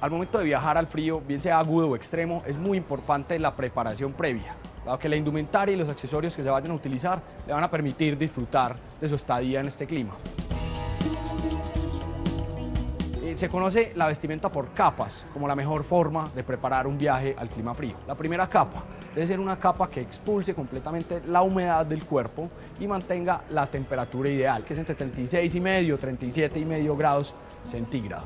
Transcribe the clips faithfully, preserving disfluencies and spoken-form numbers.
Al momento de viajar al frío, bien sea agudo o extremo, es muy importante la preparación previa, dado que la indumentaria y los accesorios que se vayan a utilizar le van a permitir disfrutar de su estadía en este clima. Se conoce la vestimenta por capas como la mejor forma de preparar un viaje al clima frío. La primera capa debe ser una capa que expulse completamente la humedad del cuerpo y mantenga la temperatura ideal, que es entre treinta y seis y medio, treinta y siete y medio grados centígrados.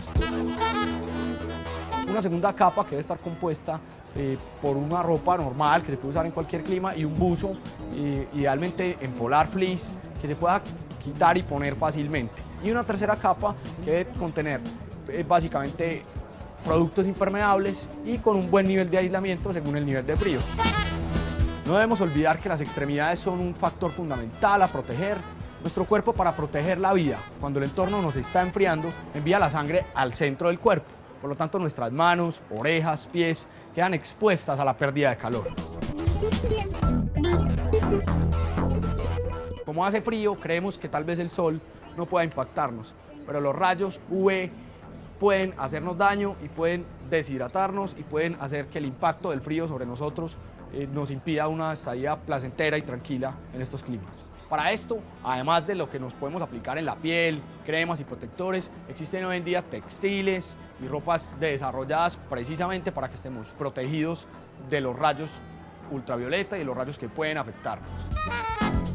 Una segunda capa que debe estar compuesta eh, por una ropa normal que se puede usar en cualquier clima y un buzo, eh, idealmente en polar fleece, que se pueda quitar y poner fácilmente. Y una tercera capa que debe contener eh, básicamente productos impermeables y con un buen nivel de aislamiento según el nivel de frío. No debemos olvidar que las extremidades son un factor fundamental a proteger. Nuestro cuerpo, para proteger la vida, cuando el entorno nos está enfriando, envía la sangre al centro del cuerpo. Por lo tanto, nuestras manos, orejas, pies quedan expuestas a la pérdida de calor. Como hace frío, creemos que tal vez el sol no pueda impactarnos, pero los rayos U V pueden hacernos daño y pueden deshidratarnos y pueden hacer que el impacto del frío sobre nosotros eh, nos impida una estadía placentera y tranquila en estos climas. Para esto, además de lo que nos podemos aplicar en la piel, cremas y protectores, existen hoy en día textiles y ropas desarrolladas precisamente para que estemos protegidos de los rayos ultravioleta y de los rayos que pueden afectarnos.